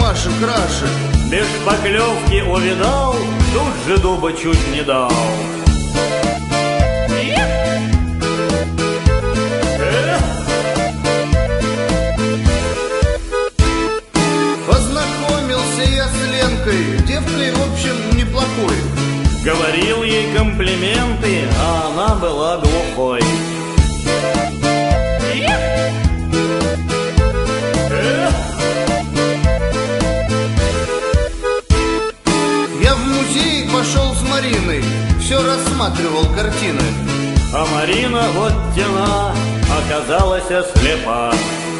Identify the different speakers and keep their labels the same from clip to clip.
Speaker 1: Паша краше.
Speaker 2: Без шпаклевки увидал, тут же дуба чуть не дал.
Speaker 1: Познакомился я с Ленкой, девкой, в общем, неплохой.
Speaker 2: Говорил ей комплименты, а она была глухой.
Speaker 1: Я в музей пошел с Мариной, все рассматривал картины.
Speaker 2: А Марина, вот тена, оказалась ослепа.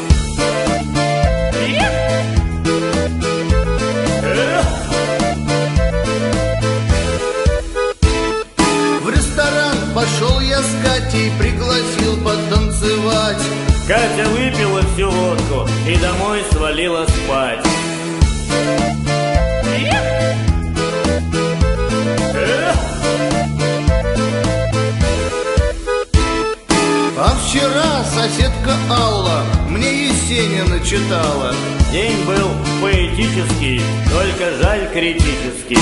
Speaker 1: В ресторан пошел я с Катей, пригласил потанцевать.
Speaker 2: Катя выпила всю водку и домой свалила спать.
Speaker 1: А вчера соседка Алла мне Есенина читала.
Speaker 2: День был поэтический, только жаль критический.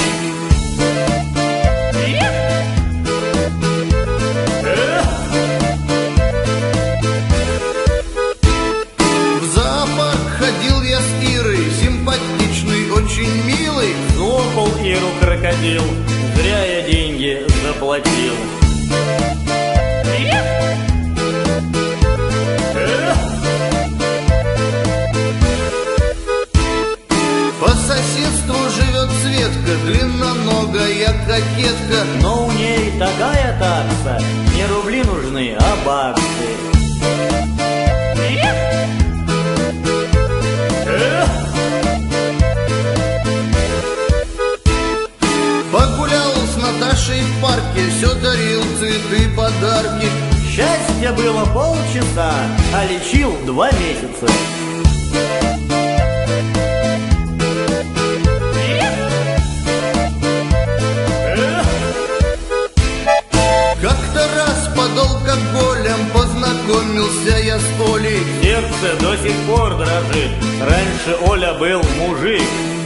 Speaker 1: В зоопарк ходил я с Ирой, симпатичный, очень милый.
Speaker 2: Слопал Иру крокодил, зря я деньги заплатил.
Speaker 1: По соседству живет Светка, длинноногая кокетка.
Speaker 2: Но у ней такая такса, не рубли нужны, а баксы.
Speaker 1: Погулял с Наташей в парке, все дарил цветы, подарки.
Speaker 2: Счастье было полчаса, а лечил 2 месяца.
Speaker 1: Как-то раз под алкоголем познакомился я с Олей.
Speaker 2: Сердце до сих пор дрожит, раньше Оля был мужик.